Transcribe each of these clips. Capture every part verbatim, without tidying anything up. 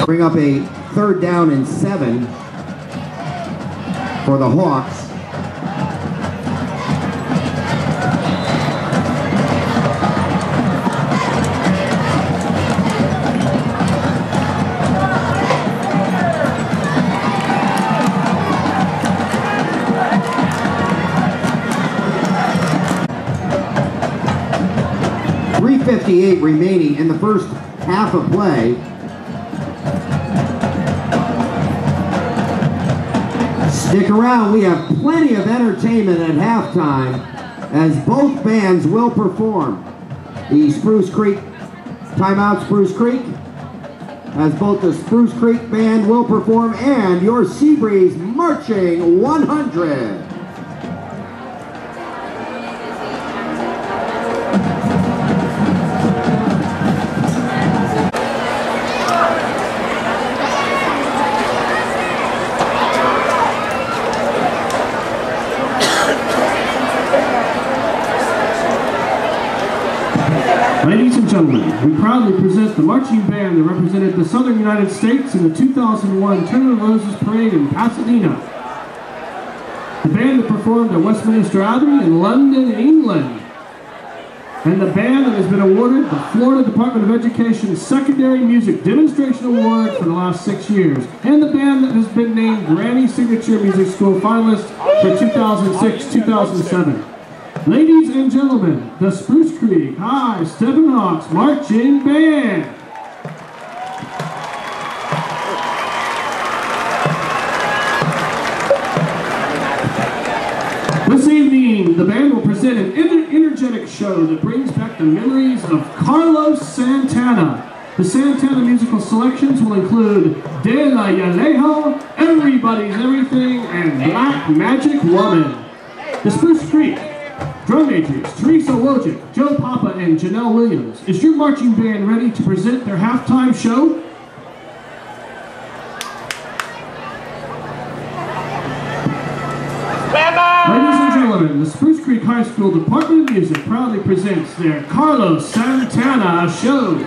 bring up a third down and seven for the Hawks. three fifty-eight remaining in the first half of play. Stick around, we have plenty of entertainment at halftime as both bands will perform. The Spruce Creek, Timeout Spruce Creek, as both the Spruce Creek Band will perform and your Seabreeze Marching one hundred. Ladies and gentlemen, we proudly present the marching band that represented the Southern United States in the two thousand one Tournament of Roses Parade in Pasadena. The band that performed at Westminster Abbey in London, England. And the band that has been awarded the Florida Department of Education's Secondary Music Demonstration Award for the last six years. And the band that has been named Grammy Signature Music School finalist for two thousand six to two thousand seven. Ladies and gentlemen, the Spruce Creek High Steppin' Hawks Marching Band. This evening, the band will present an ener energetic show that brings back the memories of Carlos Santana. The Santana musical selections will include De La Yalejo, Everybody's Everything, and Black Magic Woman. The Spruce Creek drum majors Teresa Wojcik, Joe Papa, and Janelle Williams. Is your marching band ready to present their halftime show? Ladies and gentlemen, the Spruce Creek High School Department of Music proudly presents their Carlos Santana show.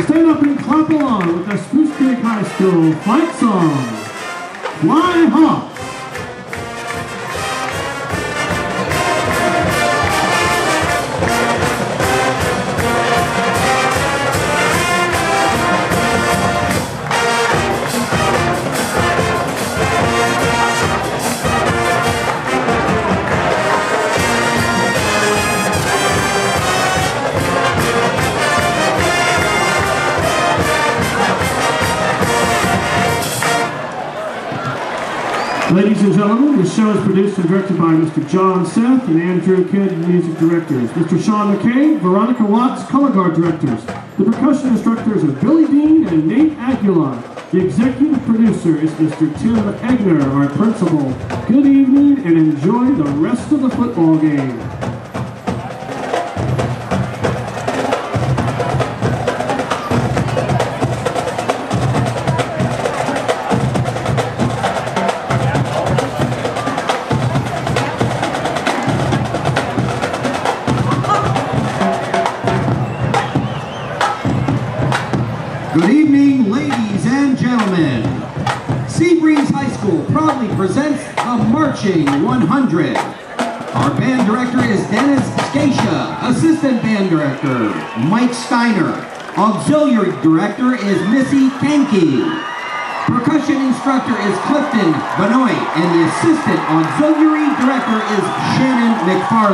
So stand up and clap along with the Spruce Creek High School fight song, Fly Hawks. Ladies and gentlemen, this show is produced and directed by Mister John Seth and Andrew Kidd, music directors. Mister Sean McKay, Veronica Watts, color guard directors. The percussion instructors are Billy Dean and Nate Aguilar. The executive producer is Mister Tim Egner, our principal. Good evening and enjoy the rest of the football game. Good evening, ladies and gentlemen. Seabreeze High School proudly presents the Marching one hundred. Our band director is Dennis Scatia. Assistant band director, Mike Steiner. Auxiliary director is Missy Kenke. Percussion instructor is Clifton Benoit, and the assistant auxiliary director is Shannon McFarland.